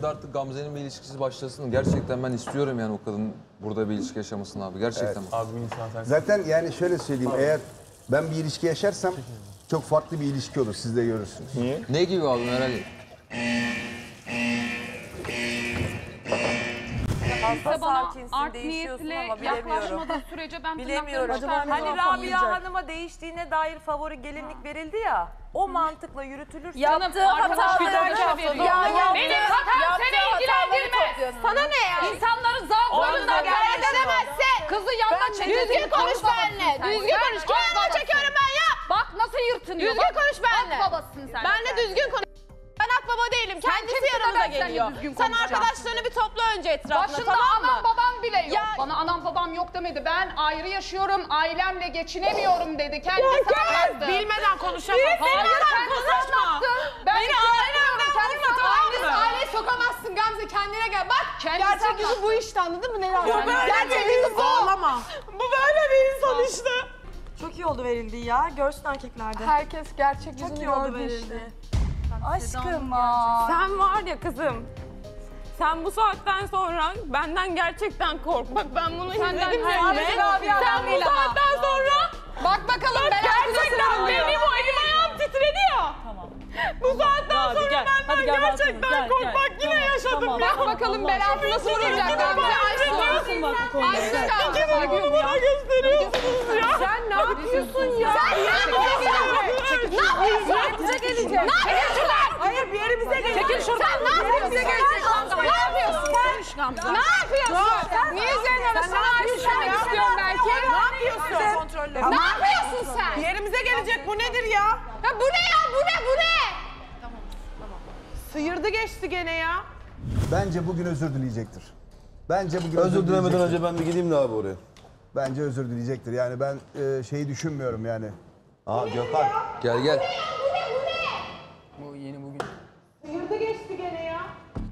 Artık Gamze'nin bir ilişkisi başlasın. Gerçekten ben istiyorum yani o kadın burada bir ilişki yaşamasını abi. Gerçekten. Abi bu insan sen... Zaten yani şöyle söyleyeyim, eğer ben bir ilişki yaşarsam çok farklı bir ilişki olur, siz de görürsünüz. Niye? Ne gibi abi herhalde? Fazla Bana sakinsin, art değişiyorsun niyetle ama bilemiyorum. yaklaşmadığı sürece ben Bilemiyorum. tırnaklarımı Hani çıkarmıyorum. Rabia Hanım'a değiştiğine dair favori gelinlik verildi ya. O mantıkla yürütülürse... Yaptığı hataları Benim hatam seni ilgilendirmez. Sana ne ya? İnsanların zaaflarından hareket edemezsin. Kızı yanına çekiyorsun. Düzgün konuş benimle. Düzgün konuş. Kime yanına çekiyorum ben ya? Bak nasıl yırtınıyor. Düzgün konuş benimle. At babasın sen. Ben de düzgün konuş. Ben at baba değilim. Kendisi kimsin de yanımıza ben seninle geliyor. düzgün Sen konuşacağım. arkadaşlarını bir topla önce etrafına, Başında tamam mı? anam babam bile yok. Ya- Bana anam babam yok demedi. Ben ayrı yaşıyorum, ailemle geçinemiyorum dedi. Kendisi anlattı. Bilmeden konuşamaz. Hayır, kendisi anlattı. Ben Beni ailemden vurma, tamam mı? Aileye sokamazsın Gamze, kendine gel. Bak, kendisi Gerçek yüzü bu işte, anladın mı? Neler var? Gerçek yüzü bu. Ağlama. Bu böyle bir insan işte. Çok iyi oldu verildiği ya. Görsün erkeklerde. Herkes gerçek Çok yüzünü iyi oldu gördü verildi. işte. Aşkım Sen var ya kızım. Sen bu saatten sonra benden gerçekten kork. Bak ben bunu Senden izledim her seni. şey Rabia'dan Sen bu değil ama. saatten sonra Bak bakalım ben gerçekten benim o elim ayağım titredi ya. Bu saatten sonra benden gerçekten kork. Bak yine yaşadım ya. Bak bakalım bel altı nasıl vuracak Gamze Aysun. Aysun İki bunu bana gösteriyorsunuz ya. Sen ne yapıyorsun ya? Bize gelecek. Hayır bir yerimize gelecek. Çekil şuradan. Sen ne yapıyorsun? Ne yapıyorsun? Ne yapıyorsun? Niye üzerine sana aşık olmak istiyorum belki? Ne yapıyorsun? Ne yapıyorsun sen? Bir yerimize gelecek, bu nedir ya? Ya bu ne ya? Bu ne? Sıyırdı geçti gene ya. Bence bugün özür dileyecektir. Bence bugün Özür dilemeden dileyecektir. önce ben bir gideyim de abi oraya. Bence özür dileyecektir. Yani ben şeyi düşünmüyorum yani. Aa Gökhan. Gel gel. Sıyırdı geçti gene ya.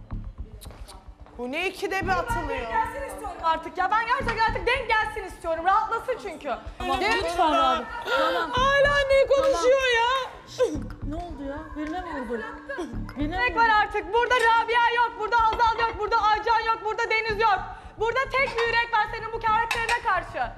Bu ne ikide bir atılıyor. Gelsin istiyorum artık ya. Ben gerçekten artık denk gelsin istiyorum. Rahatlasın çünkü. Lütfen abi. Hala ne konuşuyor ya? Yürek var artık. Burada Rabia yok, burada Hazal yok, burada Aycan yok, burada Deniz yok. Burada tek bir yürek var senin bu karakterine karşı.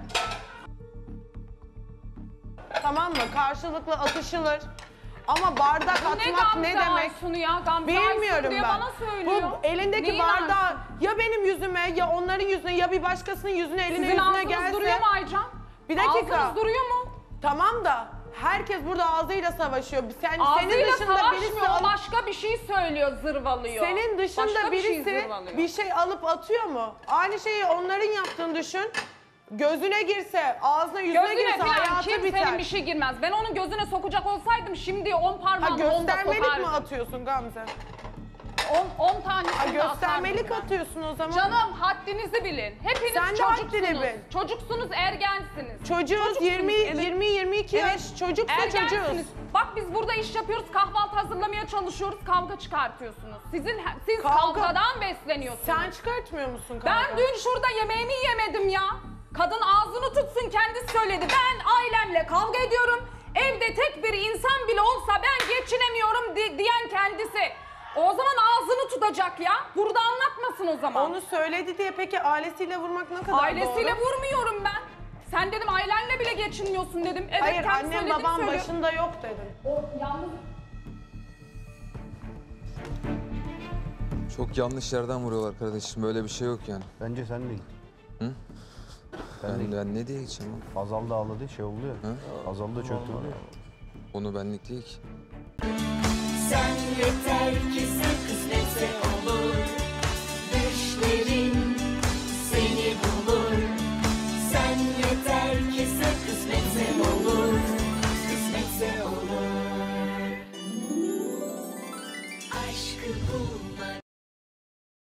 Tamam mı? Karşılıklı atışılır. Ama bardak atmak ne demek? Aysun'u ya? Gamze Bilmiyorum Aysun diye ben. bana söylüyor. Bu elindeki Neyin bardağı Aysun? ya benim yüzüme ya onların yüzüne ya bir başkasının yüzüne eline Sizin yüzüne ağzınız gelse. duruyor mu Aycan? Bir dakika. Ağzınız duruyor mu? Tamam da herkes burada ağzıyla savaşıyor. Senin Ağzıyla dışında birisi savaşmıyor, o alıp, başka bir şey söylüyor, zırvalıyor. senin dışında Başka bir şey birisi zırvalıyor. bir şey alıp atıyor mu? Aynı şeyi onların yaptığını düşün. Gözüne girse, ağzına yüzüne Gözüne girse falan hayatı kimsenin biter. bir şey girmez. Ben onun gözüne sokacak olsaydım şimdi 10 Ha, parmağını 10'da göstermelik mi sokardım. atıyorsun Gamze? 10 tanesini Ha, de göstermelik atardım ben. atıyorsun o zaman. Canım haddinizi bilin. Hepiniz Sen de çocuksunuz. haddini bil. Çocuksunuz, ergensiniz. Çocuğuz 20-22 yaş. Çocuksa Ergensiniz. çocuğuz. Bak biz burada iş yapıyoruz, kahvaltı hazırlamaya çalışıyoruz, kavga çıkartıyorsunuz. Siz Kavga- kavgadan besleniyorsunuz. Sen çıkartmıyor musun kavga? Ben dün şurada yemeğimi yemedim ya. Kadın ağzını tutsun kendisi söyledi. Ben ailemle kavga ediyorum. Evde tek bir insan bile olsa ben geçinemiyorum diyen kendisi. O zaman ağzını tutacak ya. Burada anlatmasın o zaman. Onu söyledi diye peki ailesiyle vurmak ne kadar Ailesiyle doğru? vurmuyorum ben. Sen dedim ailenle bile geçinmiyorsun dedim. Evet, Hayır kendi annem söylediğini babam söylüyor. başında yok dedin. O yalnız Çok yanlış yerden vuruyorlar kardeşim. Böyle bir şey yok yani. Bence sen değil. Ben ne diye geçeceğim oğlum? Hazal da ağladı, şey oldu ya. Hazal da çöktü ya. Onu benlik değil ki. Sen yeter ki sen kısmetse olur.